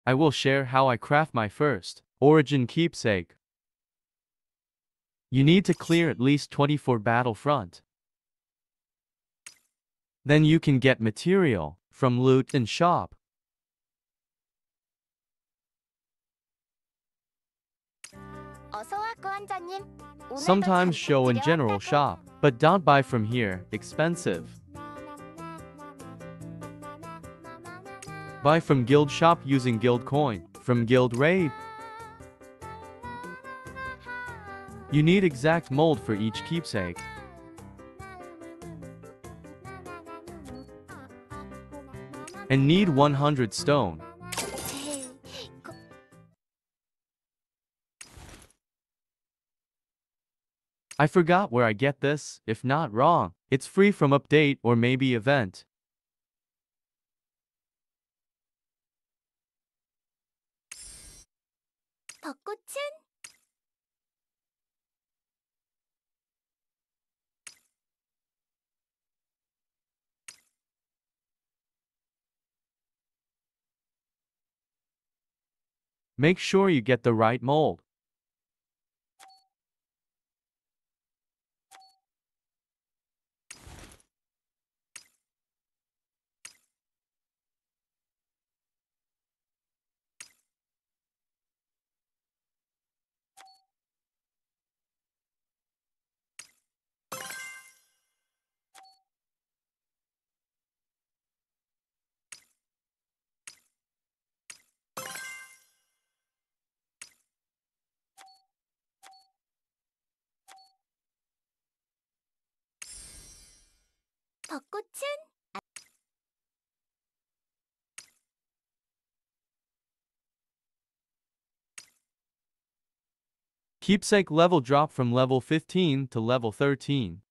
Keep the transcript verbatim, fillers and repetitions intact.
I will share how I craft my first origin keepsake. You need to clear at least twenty-four battlefront. Then you can get material from loot and shop. 어서와 고환자님. 오늘도 Sometimes 잠깐 show in general 들여왔다고. shop, but don't buy from here, expensive. Buy from guild shop using guild coin, from guild raid. You need exact mold for each keepsake. And need one hundred stone. I forgot where I get this, if not wrong. It's free from update or maybe event. 벚꽃은 Make sure you get the right mold. 벚꽃은 Keepsake level drop from level fifteen to level thirteen.